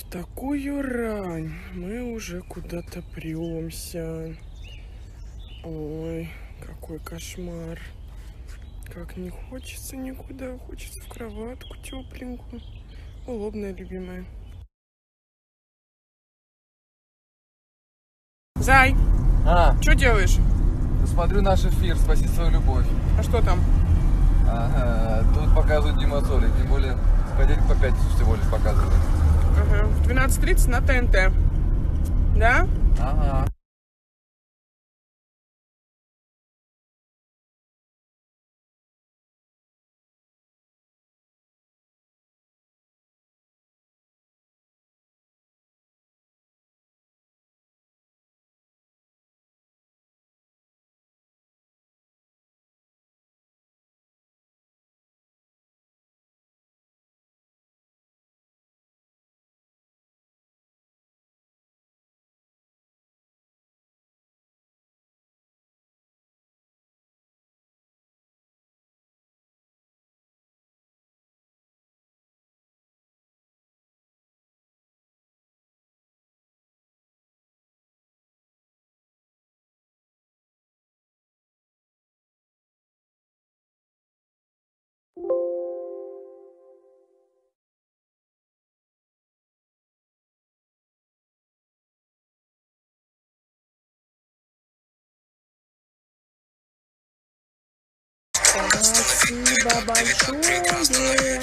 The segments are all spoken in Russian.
такую рань мы уже куда-то премся. Ой, какой кошмар. Как не хочется никуда, хочется в кроватку тепленькую. Улобная, любимая. Зай, что делаешь? Смотрю наш эфир «Спаси свою любовь». А что там? Ага, тут показывают Дима Соли, тем более ходить по пятницу всего лишь показывают. Ага, в 12:30 на ТНТ. Да? Ага. Спасибо большое.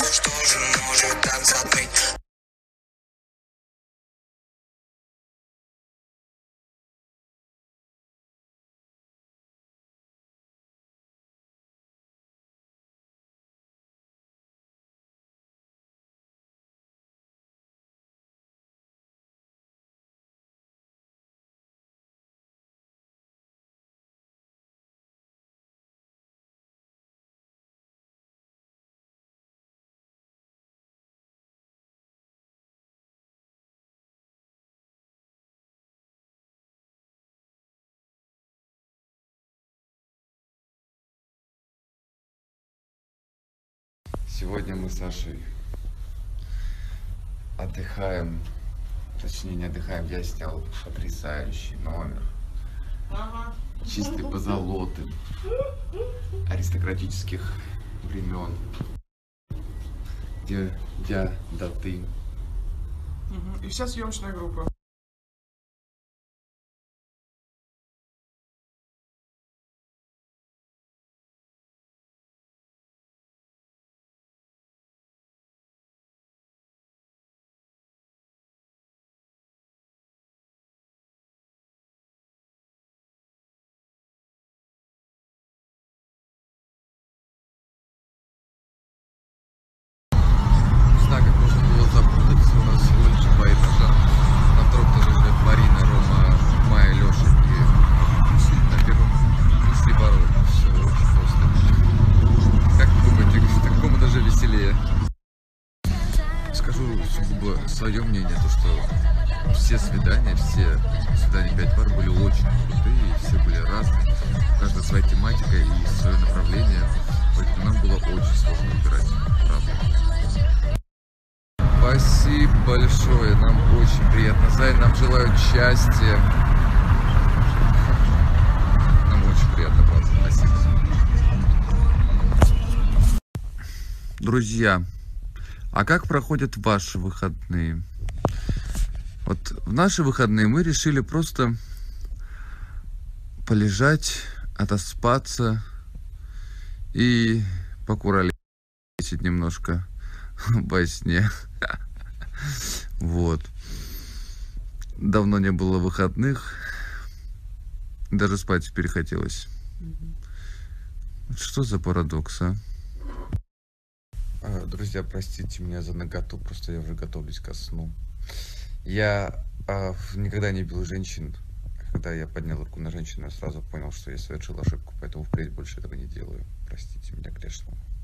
Сегодня мы с Сашей отдыхаем, точнее не отдыхаем, я снял потрясающий номер. Чистый позолоты аристократических времен. Где я, да ты. И вся съемочная группа. Не знаю, как можно было запутаться, у нас всего лишь 2 этажа. На втором этаже живет Марина, Рома, Майя, Леша и на первом Слепород. Все очень просто. Как вы думаете, на каком этаже веселее? Скажу сугубо свое мнение, то что все свидания 5 пар были очень крутые, все были разные, у каждого своя тематика и свое направление, поэтому нам было очень сложно выбирать, правда. Спасибо большое, нам очень приятно. Зай, нам желают счастья. Нам очень приятно, правда. Спасибо. Друзья, а как проходят ваши выходные? Вот в наши выходные мы решили просто полежать, отоспаться и покуролесить немножко во сне. Вот. Давно не было выходных. Даже спать перехотелось. Что за парадокс, а? Друзья, простите меня за наготу, просто я уже готовлюсь ко сну. Я никогда не бил женщин. Когда я поднял руку на женщину, я сразу понял, что я совершил ошибку, поэтому впредь больше этого не делаю. Простите меня, грешного.